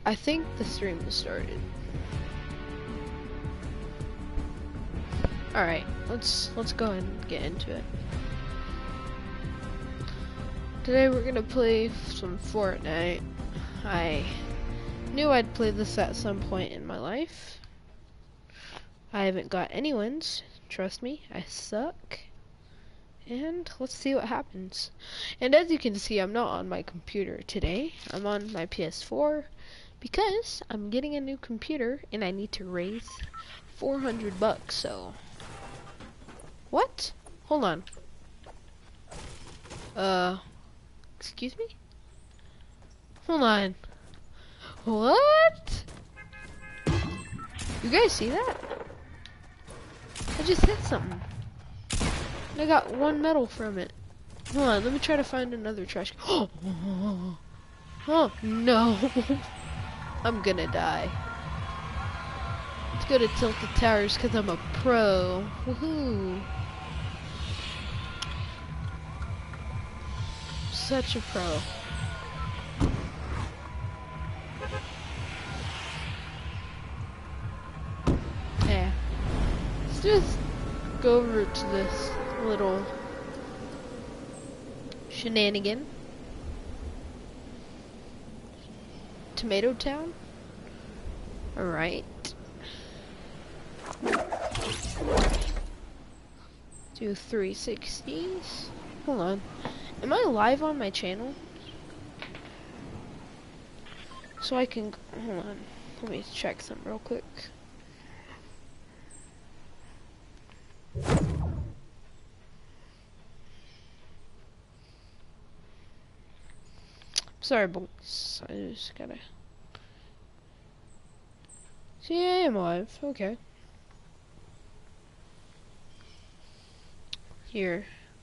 I think the stream has started. Alright, let's go and get into it. Today we're gonna play some Fortnite. I knew I'd play this at some point in my life. I haven't got any wins, trust me, I suck. And let's see what happens. And as you can see, I'm not on my computer today. I'm on my PS4 because I'm getting a new computer and I need to raise 400 bucks, so. What? Hold on. Excuse me? Hold on. What? You guys see that? I just hit something. And I got 1 medal from it. Hold on, let me try to find another trash can. Oh no. I'm gonna die. Let's go to Tilted Towers because I'm a pro. Woohoo. Such a pro. Yeah. Let's just go over to this little shenanigan. Tomato Town? Alright. Do 360s. Hold on. Am I live on my channel? So I can, hold on. Let me check something real quick. Sorry, boys. I just gotta. See, I am live. Okay. Here.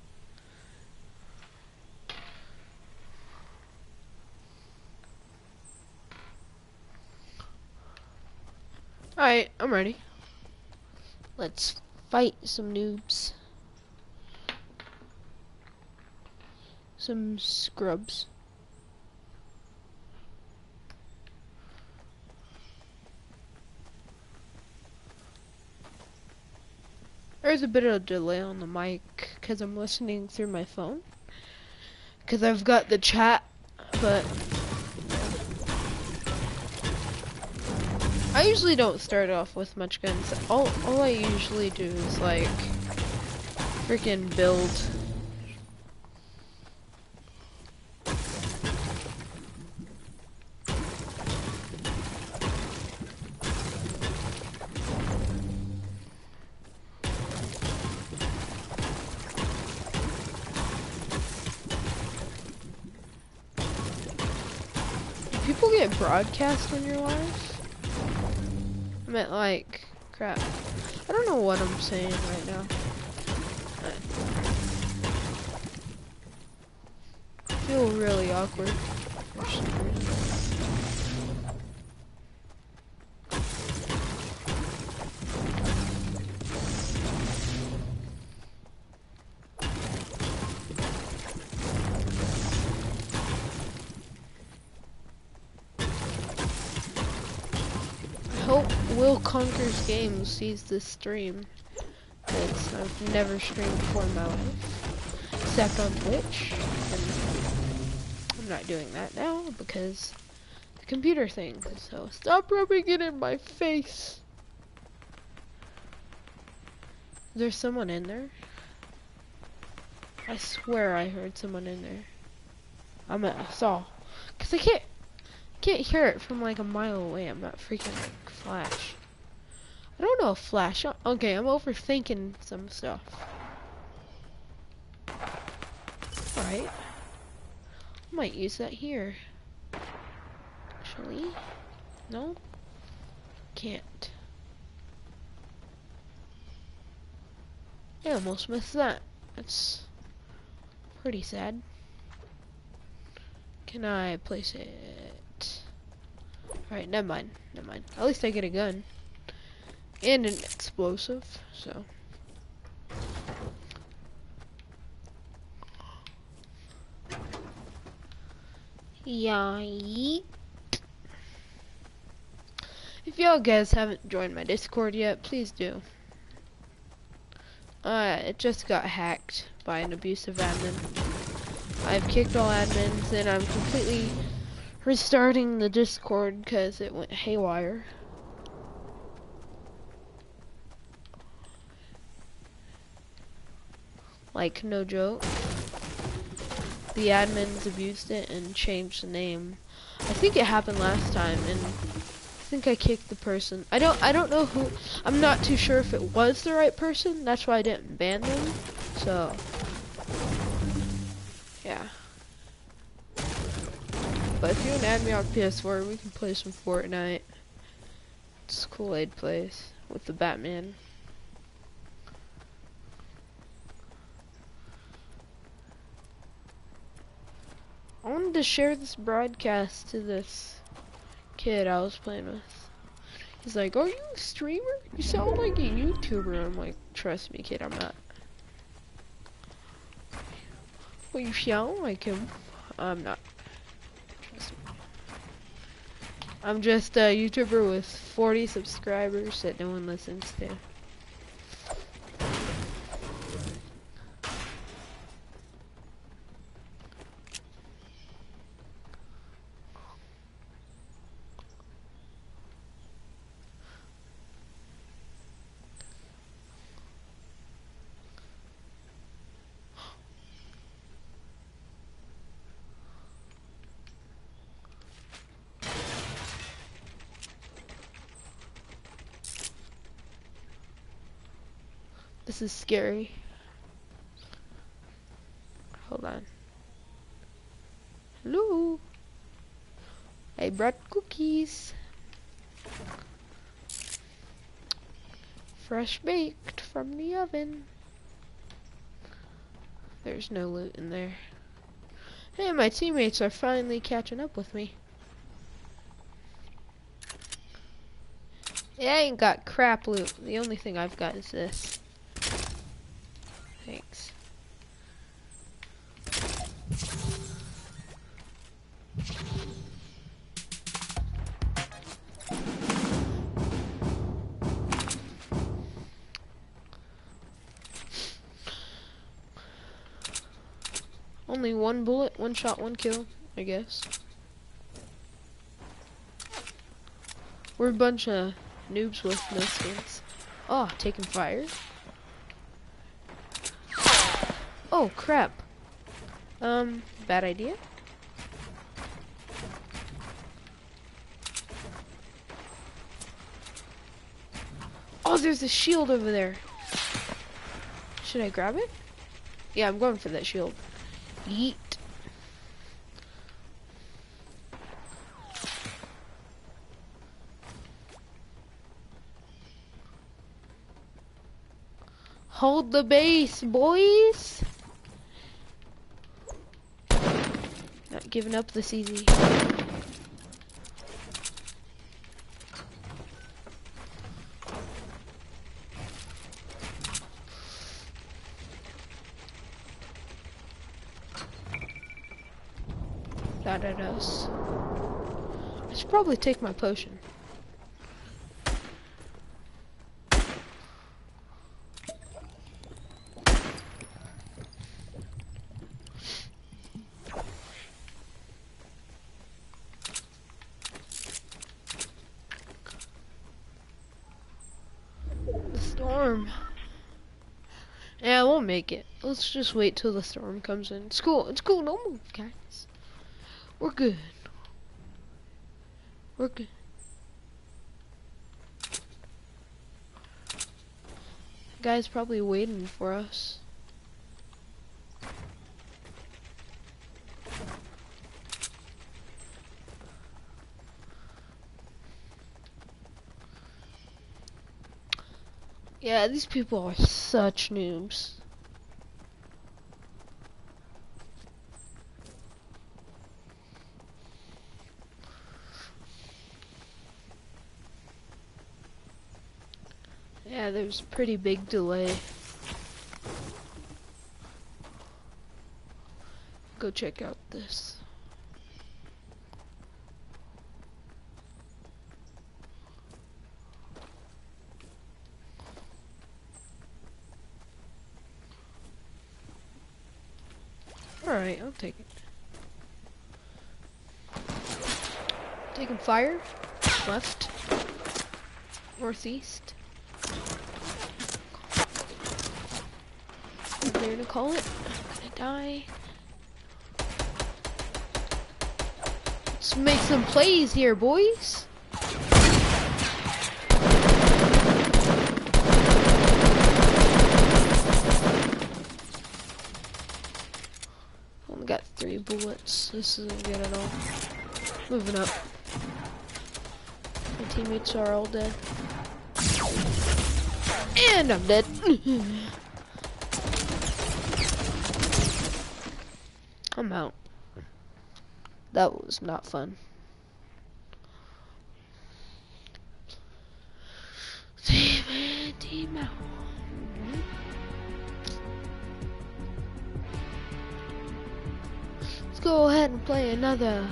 Alright, I'm ready. Let's fight some noobs. Some scrubs. There's a bit of a delay on the mic because I'm listening through my phone. Because I've got the chat, but I usually don't start off with much guns. All I usually do is like freaking build. People get broadcast when you're live? I meant like, crap. I don't know what I'm saying right now. I feel really awkward for some reason. I hope Will Conquers Games sees this stream, because I've never streamed before in my life, except on Twitch, and I'm not doing that now because the computer thing, so stop rubbing it in my face. There's someone in there? I swear I heard someone in there. I saw, cause I can't hear it from like a mile away. I'm not freaking like Flash. I don't know if Flash. Okay, I'm overthinking some stuff. Alright. I might use that here. Actually. No? Can't. I almost missed that. That's pretty sad. Can I place it? Alright, never mind. Never mind. At least I get a gun. And an explosive, so. Yikes. If y'all guys haven't joined my Discord yet, please do. It just got hacked by an abusive admin. I've kicked all admins and I'm completely restarting the Discord because it went haywire. Like, no joke. The admins abused it and changed the name. I think it happened last time, and I think I kicked the person. I don't know who. I'm not too sure if it was the right person. That's why I didn't ban them. So, yeah. But if you want to add me on PS4, we can play some Fortnite. It's Kool-Aid plays with the Batman. I wanted to share this broadcast to this kid I was playing with. He's like, "Are you a streamer? You sound like a YouTuber." I'm like, "Trust me, kid, I'm not." "Well, you sound like him." "I'm not. Trust me. I'm just a YouTuber with 40 subscribers that no one listens to." This is scary. Hold on. Hello. I brought cookies. Fresh baked from the oven. There's no loot in there. Hey, my teammates are finally catching up with me. Yeah, I ain't got crap loot. The only thing I've got is this. Thanks. Only one bullet, one shot, one kill, I guess. We're a bunch of noobs with no skins. Oh, taking fire. Oh, crap. Bad idea. Oh, there's a shield over there. Should I grab it? Yeah, I'm going for that shield. Yeet. Hold the base, boys. Not giving up this easy. That it is. I should probably take my potion. The storm. Yeah, I won't make it. Let's just wait till the storm comes in. It's cool. It's cool. Don't move, guys. We're good. We're good. The guy's probably waiting for us. Yeah, these people are such noobs. Yeah, there's a pretty big delay. Go check out this. Alright, I'll take it. Taking fire. Left. Northeast. Whatever they're gonna call it. I'm gonna die. Let's make some plays here, boys. Only got 3 bullets. This isn't good at all. Moving up. My teammates are all dead. And I'm dead. I'm out. That was not fun. Team out. Let's go ahead and play another.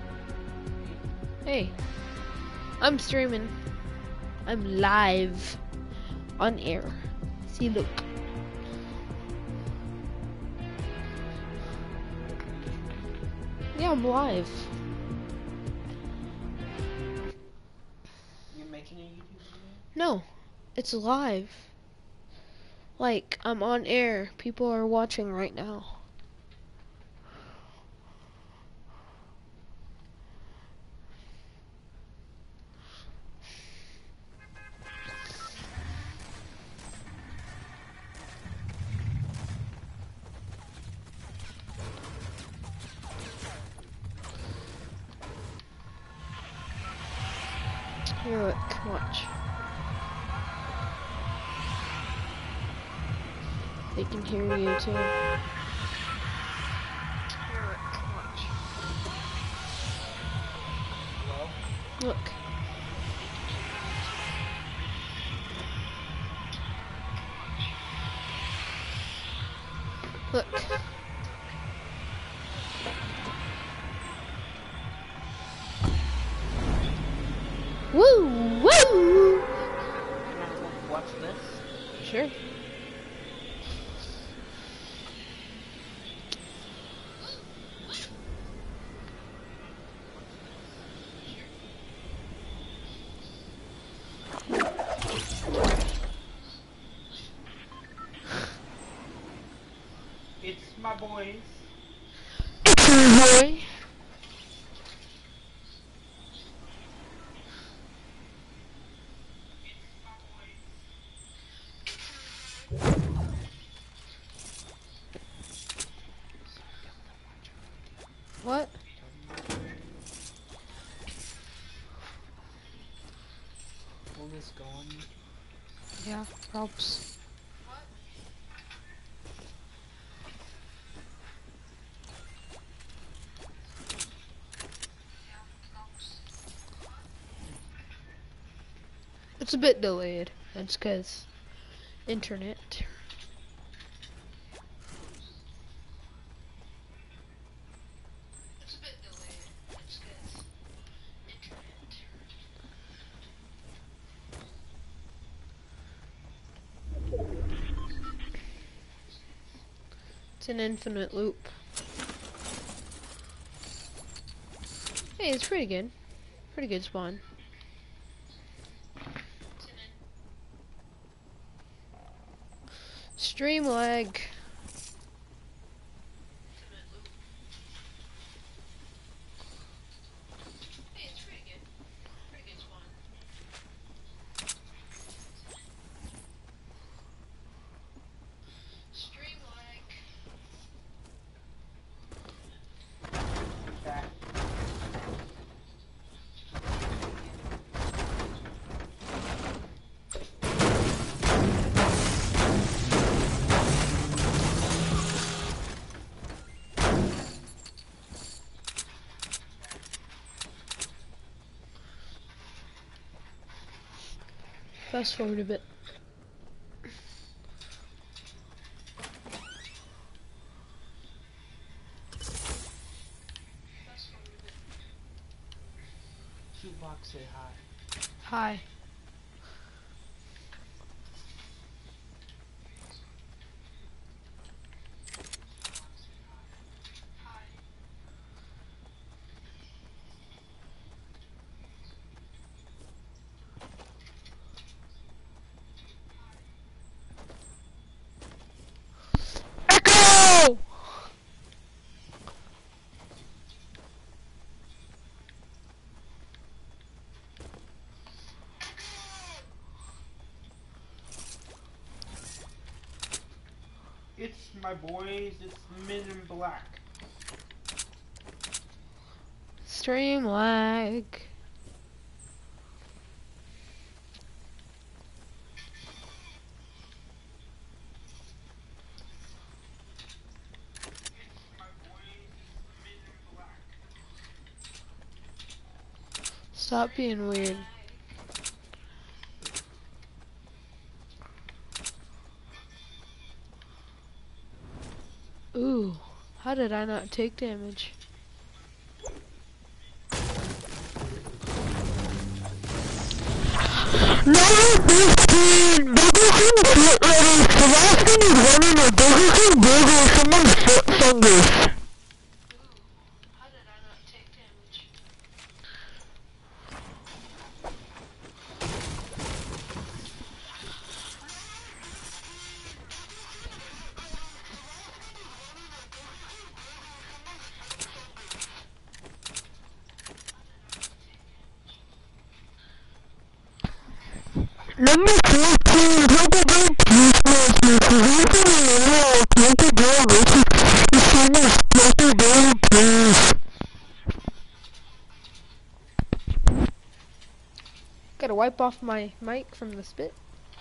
Hey, I'm streaming. I'm live on air. See, look. Yeah, I'm live. You're making a YouTube video? No, it's live. Like, I'm on air. People are watching right now. Here, look, watch. They can hear you too. Here, look, watch. Hello? Look. Look. Woo! Woo! Can I watch this? Sure. It's my boys. It's your boy. What? Will this go on? Yeah, props. It's a bit delayed. That's because internet. It's a bit delayed. That's because internet. It's an infinite loop. Hey, it's pretty good. Pretty good spawn. Stream lag. Hey, it's pretty good. Pretty good spawn. Stream lag. Back. Fast forward a bit. Shootbox, say hi. Hi. my boys. It's Men in Black. Stream lag. Stop being weird. Ooh, how did I not take damage? Number 15, Burger King foot ready. Sebastian is running a Burger King burger. Someone's foot fungus. Number 14, Taco Bell Peacemaker. Sebastian is running a Taco Bell versus someone's Taco Bell Peace. Gotta wipe off my mic from the spit.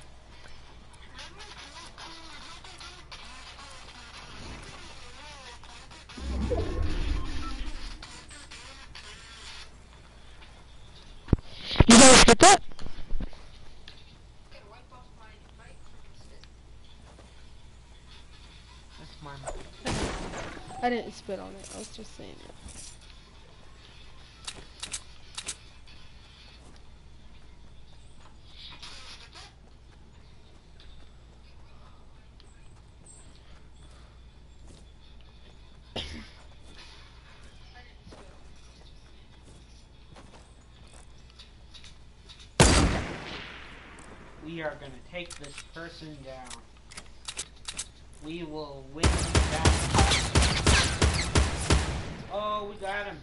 You guys get that? That's mine. I didn't spit on it, I was just saying it. We are gonna take this person down. We will win that. Oh, we got him.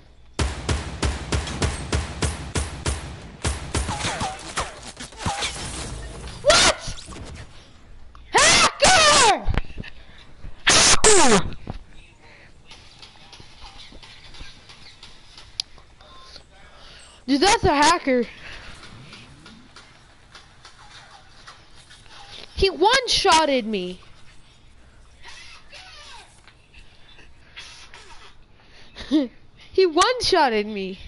What? Hacker! Dude, that's a hacker. He one-shotted me. He one-shotted me.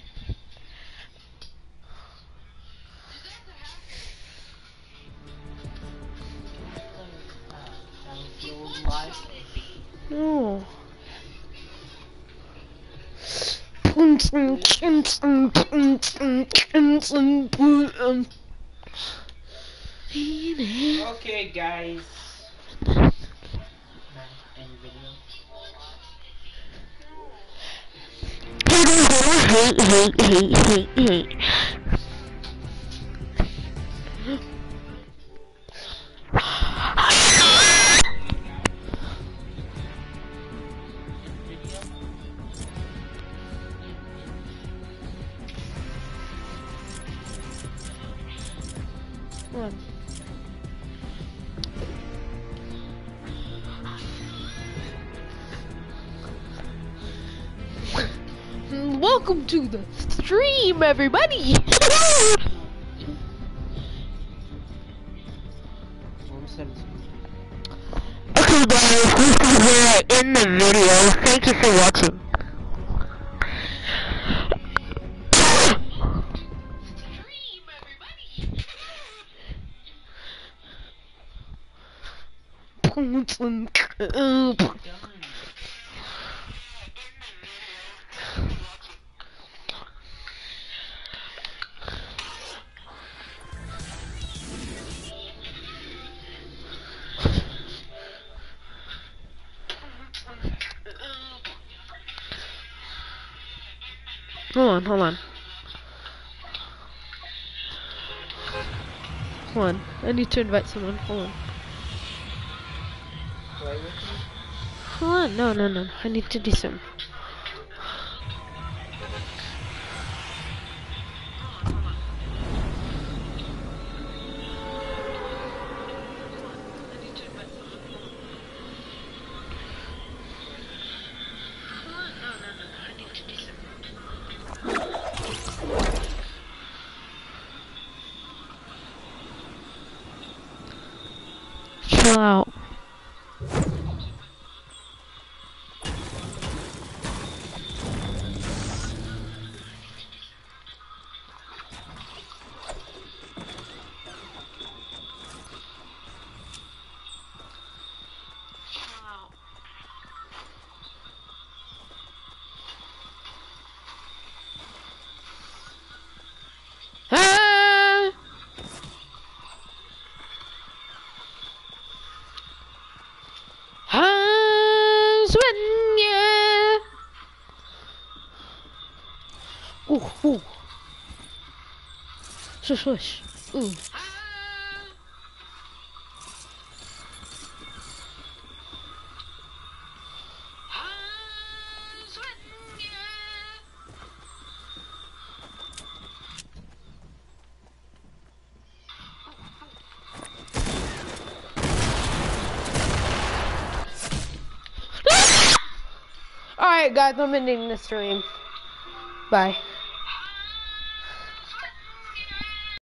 No. Okay, guys. End video. Hate. One. Welcome to the stream, everybody. Okay guys, this is where I end the video. Thank you for watching. Hold on. Hold on. I need to invite someone. Hold on. Play with me? Hold on. No. I need to do some. chill out. Ah! I'm sweating, yeah. Ooh, ooh. Swish, swish. Ooh. Alright guys, I'm ending the stream. Bye.